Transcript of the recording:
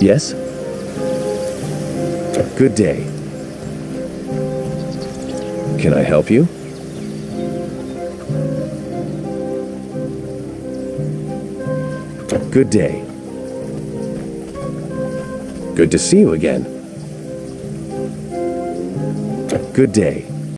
Yes? Good day. Can I help you? Good day. Good to see you again. Good day.